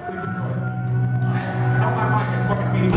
Please enjoy. Not my mic, it's fucking me.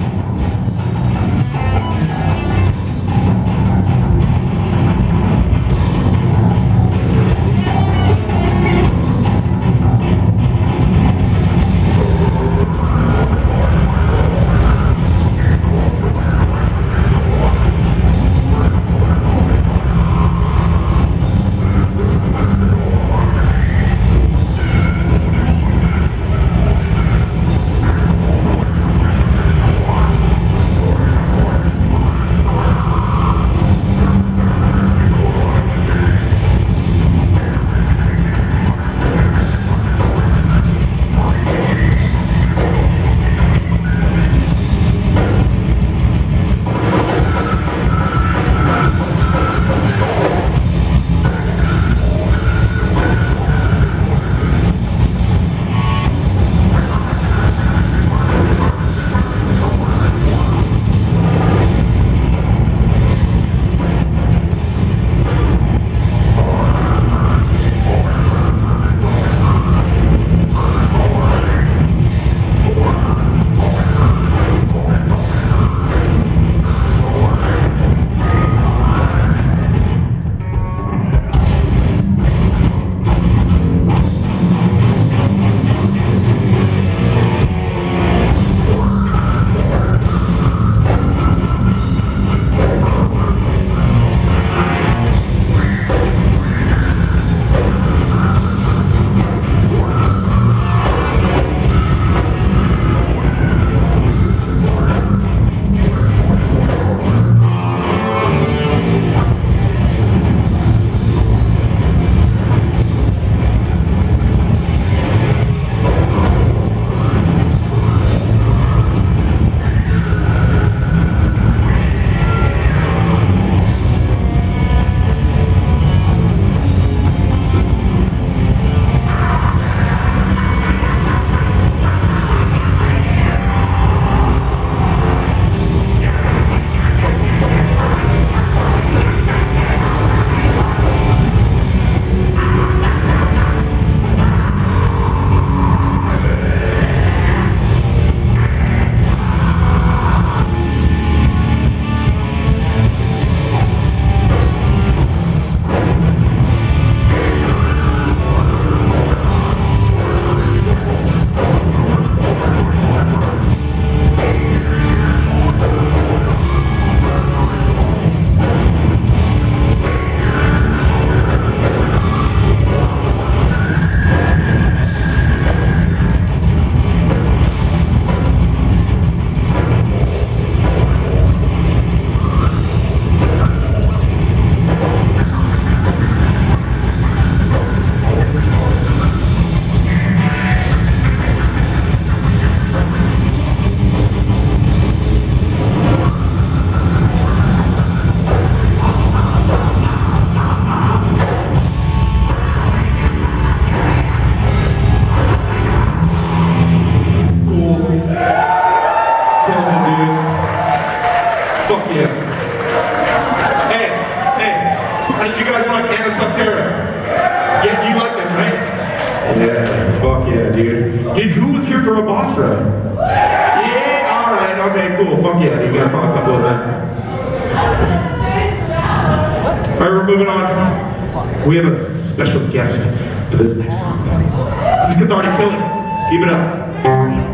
Yeah, fuck yeah, dude. Dude, who was here for a boss run? Yeah, alright, okay, cool. Fuck yeah, dude. Got a couple of them. Alright, we're moving on. We have a special guest for this next song. This is Cathartic Killing. Keep it up.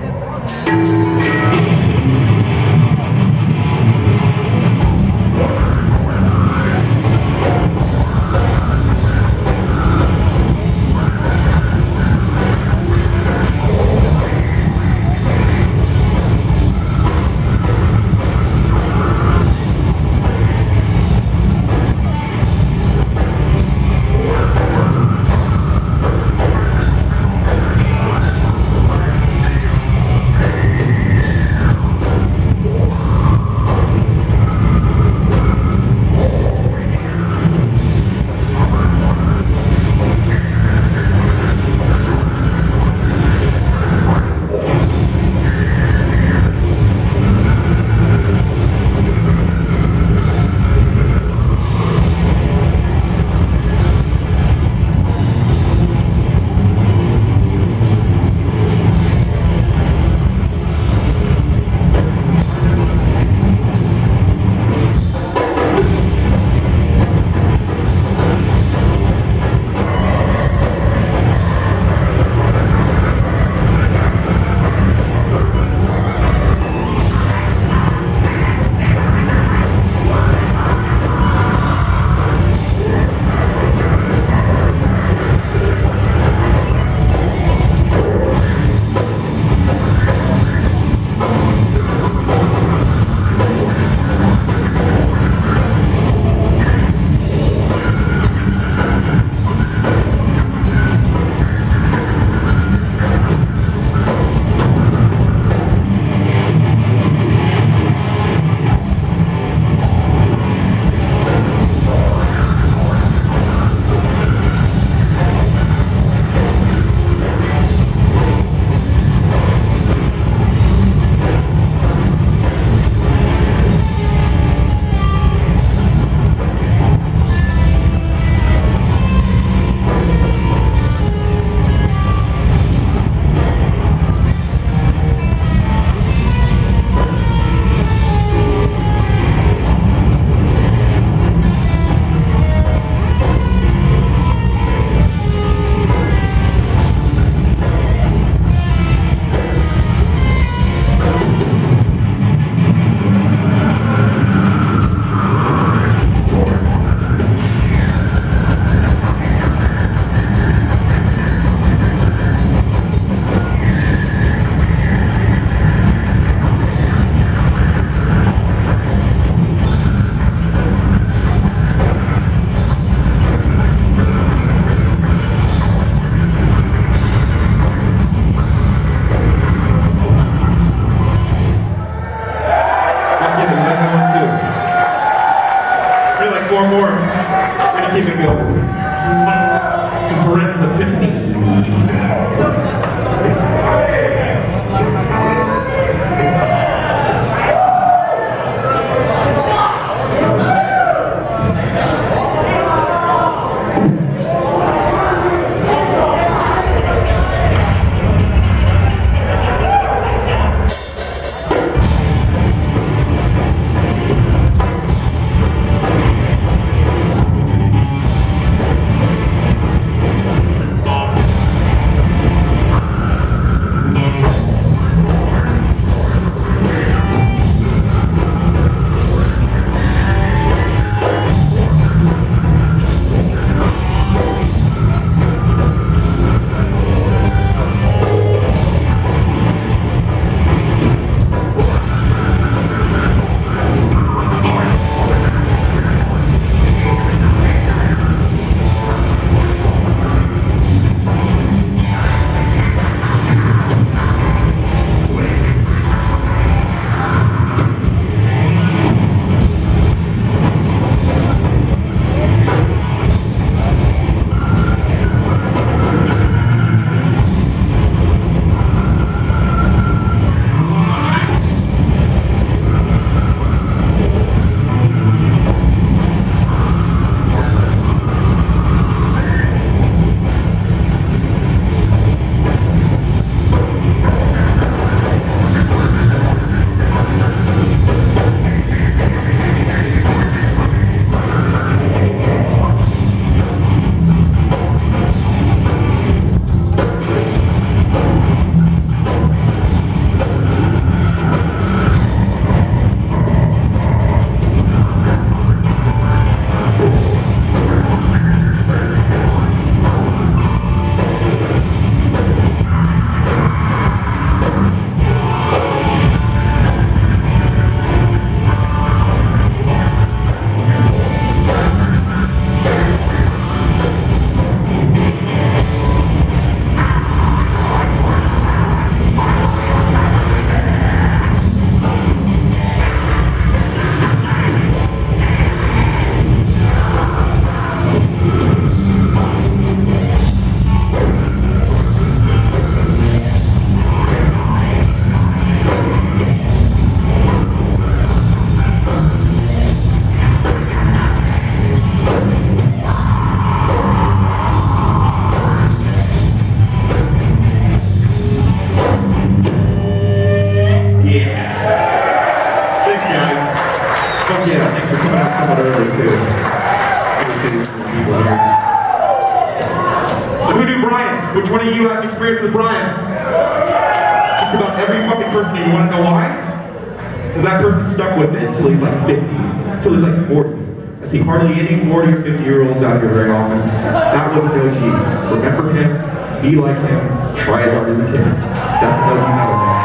crying. Just about every fucking person. You want to know why? Because that person stuck with it until he's like 50, until he's like 40. I see hardly any 40 or 50-year-olds out here very often. That was an OG. Remember him, be like him, try as hard as you can. That's an OG element.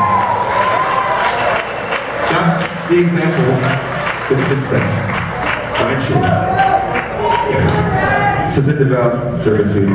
That's the example that's been set. Giant shoes. This isn't about servitude.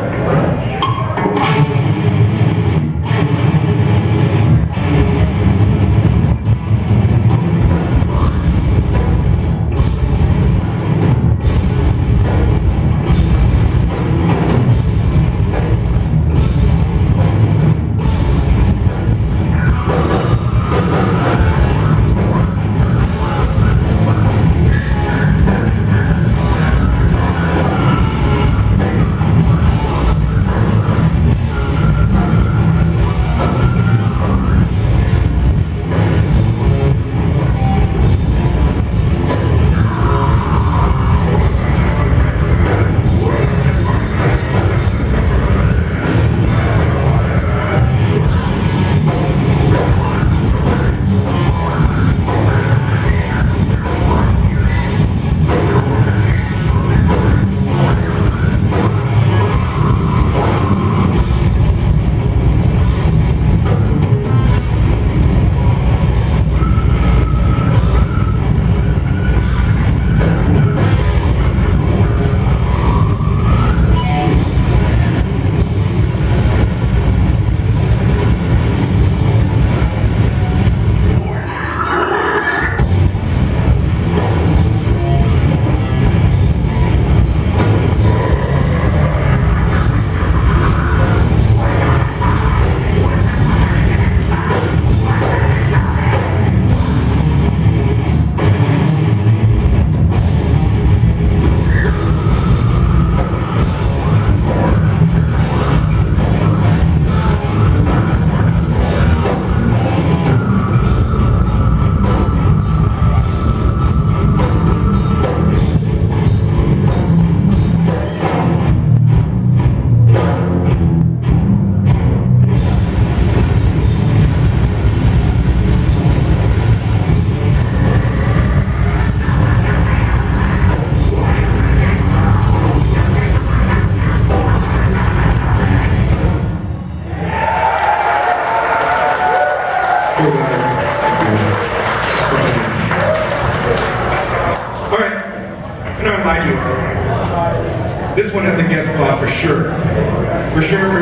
This one has a guest spot for sure. For sure.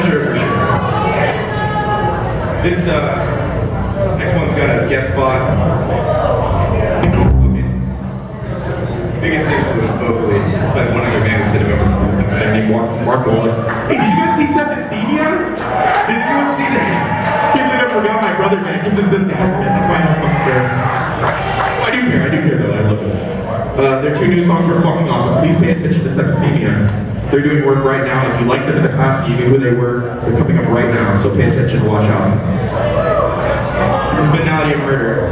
This next one's got a guest spot. Okay. Biggest thing is vocally. It's like one other band who's sitting over named Mark Wallace. Hey, did you guys see Septicemia? Did anyone see that? I can't believe I forgot my brother, man. This is this guy. That's why I don't fucking care. I do care though. I love it. Their two new songs were fucking awesome. Please pay attention to Septicemia. They're doing work right now. If you liked them in the past, you knew who they were. They're coming up right now, so pay attention and watch out. This is Banality of Murder.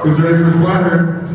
Who's ready for Splatter?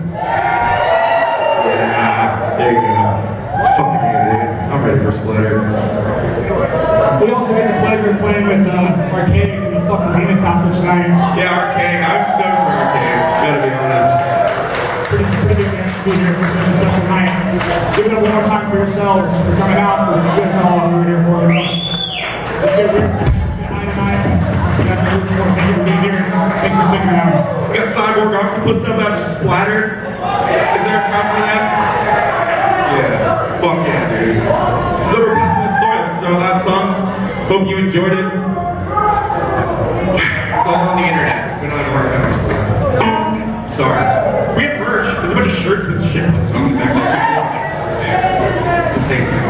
Yeah, there you go. Fucking A, dude. I'm ready for Splatter. We also get the pleasure of playing with Arcade in the fucking Zenith concert tonight. Yeah, Arcade. I'm stoked for Arcade. Gotta be honest. Pretty big man to be here for such a special night. Give it up one more time for yourselves for coming out. You guys know what we were here for. Let's get weird. Tonight. You guys are looking forward to being here. Thank you for sticking around. We got Cyborg Octopus up out of Splatter. Is there a crowd for that? Yeah. Fuck yeah, dude. This is Over Pestilent Soil. This is our last song. Hope you enjoyed it. It's all on the internet. We don't have to worry about it. Sorry. We have merch. There's a bunch of shirts with shit on the back there. It's the same thing.